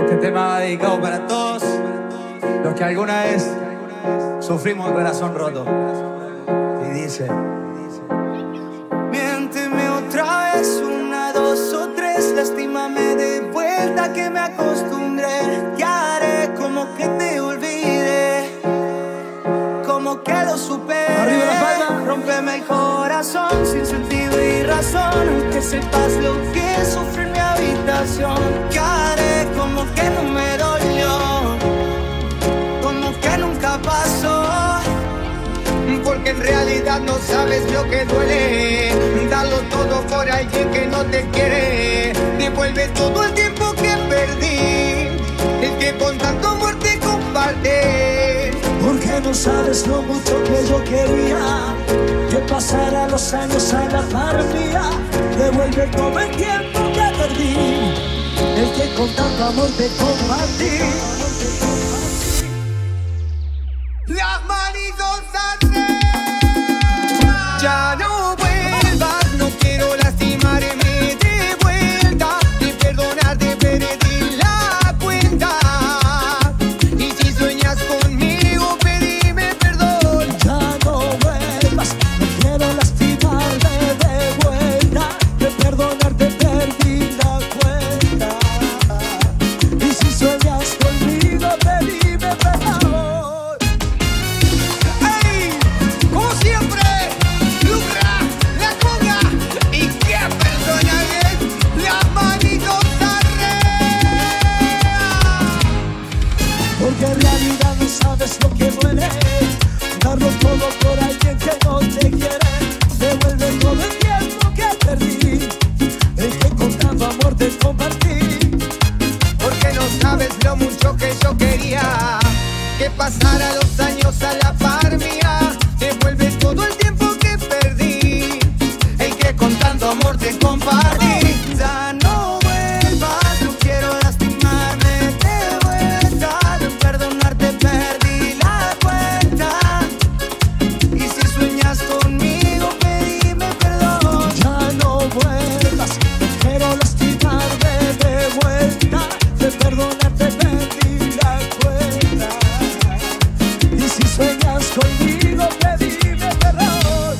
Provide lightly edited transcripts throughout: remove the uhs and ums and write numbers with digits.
Este tema va dedicado para todos los que alguna vez sufrimos el corazón roto. Y dice: miénteme otra vez, una, dos o tres, lastímame de vuelta que me acostumbré. ¿Qué haré? Como que te olvidé, como que lo superé. Arriba la palma. Rómpeme el corazón sin sentido y razón, aunque sepas lo que sufrí en mi habitación. ¿Qué haré? Como que no me dolió, como que nunca pasó, porque en realidad no sabes lo que duele. Darlo todo por alguien que no te quiere. Devuelve todo el tiempo que perdí, el que con tanto amor te comparte. Porque no sabes lo mucho que yo quería que pasara los años a la par mía. Devuelve todo el tiempo que perdí, el que con tanto amor te compartí. Las manitos arriba. Ya no vuelvas, no quiero lastimarme de vuelta. De perdonarte perdí la cuenta. Y si sueñas conmigo, pedime perdón. Ya no vuelvas, no quiero lastimarme de vuelta. De perdonarte perdí la cuenta. Y si sueñas conmigo, pedime perdón. ¡Ey! Como siempre, Lucra, la conga. Y qué persona es, las manitos arriba. Porque en realidad no sabes lo que duele, darlo todo por alguien que no te quiere. Devuelve todo el tiempo que perdí, el que con tanto amor te compartí. Porque no sabes lo mucho que yo quería que pasara los años a la par mía. Devuelve todo el tiempo que perdí, el que con tanto amor te compartí. Ya no vuelvas, no quiero lastimarme de vuelta. De perdonarte perdí la cuenta. Y si sueñas conmigo, pedime perdón. Ya no vuelvas, no quiero lastimarme de vuelta. De perdonarte perdí la cuenta. Y si sueñas conmigo, pedime perdón.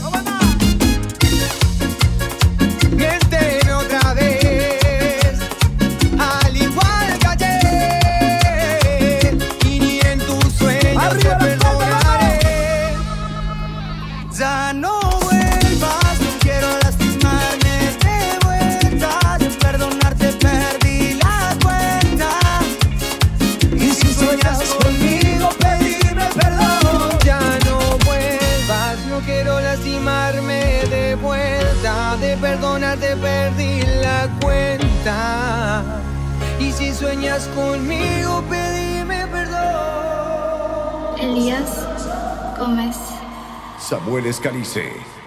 Miénteme otra vez, al igual que ayer, y ni en tus sueños te Arriba la palma, perdonaré. Ya no vuelvas, no quiero lastimarme de vuelta. De perdonarte perdí la cuenta. Y si sueñas conmigo, pedime perdón. Ya no vuelvas, no quiero lastimarme de vuelta. De perdonarte perdí la cuenta. Y si sueñas conmigo, pedime perdón. Elías Gómez. Samuel Escalice.